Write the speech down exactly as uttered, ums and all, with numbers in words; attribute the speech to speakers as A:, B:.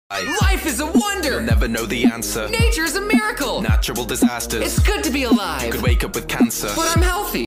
A: Life is a wonder!
B: You'll never know the answer.
A: Nature is a miracle!
B: Natural disasters.
A: It's good to be alive!
B: You could wake up with cancer.
A: But I'm healthy!